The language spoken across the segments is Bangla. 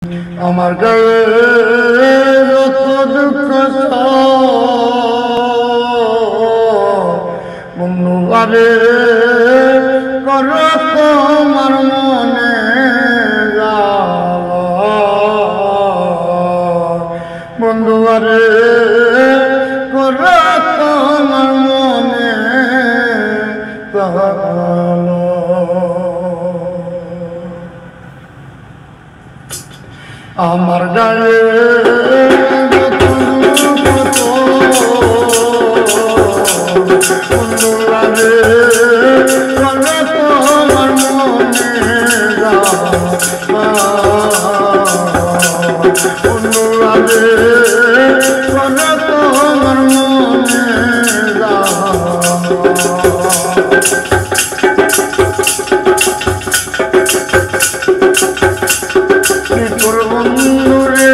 আমার গায়ে যত দুঃখ বন্ধু বারে কর তোমার মনে বন্ধু বারে কর তোমার মনে আমার গায়ে বন্ধু বারে কর তোমার মনে বন্ধু বারে কর তোমার মনে তোর বন্ধু রে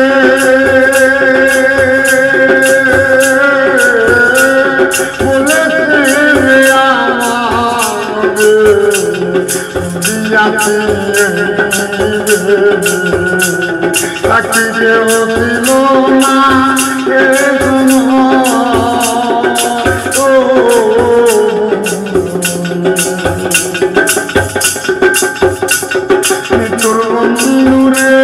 তাকে কেউ ছিল না তোর বন্ধু রে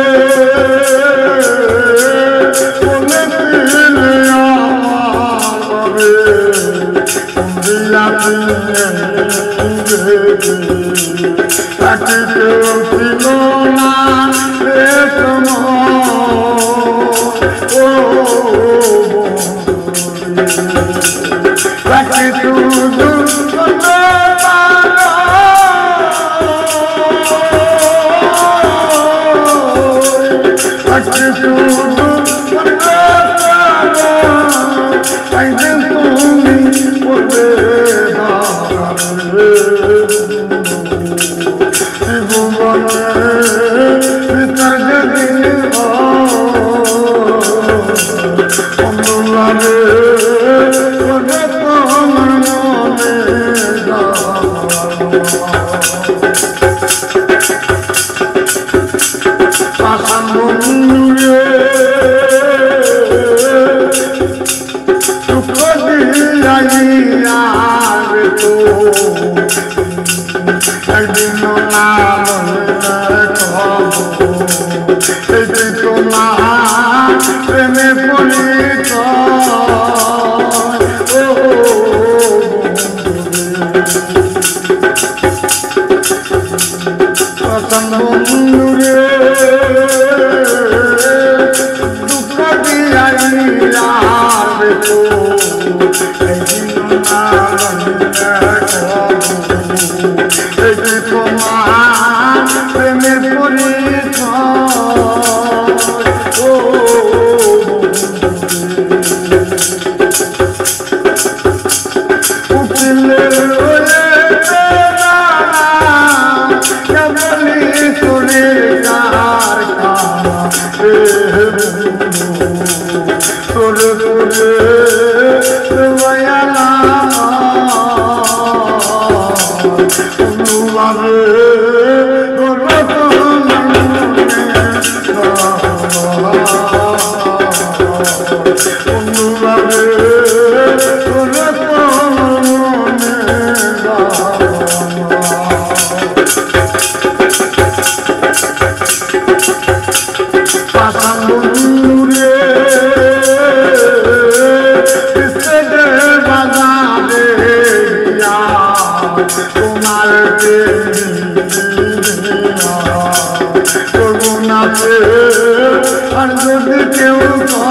তাকে কেউ ছিল না তাকে শুধু তাকে শুধু তুমি বলে একদিন না তোমার প্রেমে পড়িত বন্ধু রে দুঃখ দিয়া তোমার প্রেমে পড়িত উকিলের কেবলি তোরে কার তোরে তোরে মায়ালা তোমার করবো না আর যদি কেউ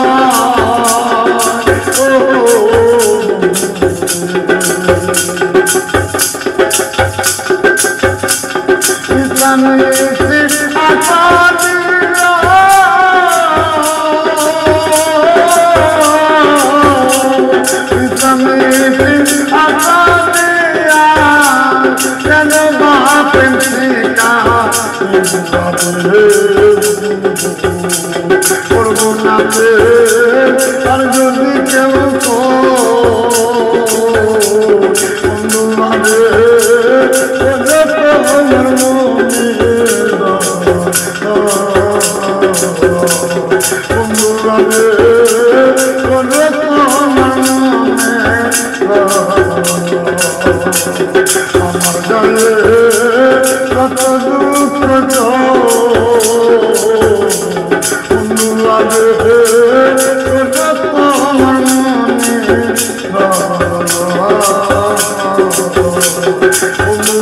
করবো না আর যদি কেউ বন্ধু বন্ধু লাগে করে তোমার আমার গায়ে কত দুঃখ বন্ধু লাগে করে তোমার বন্ধু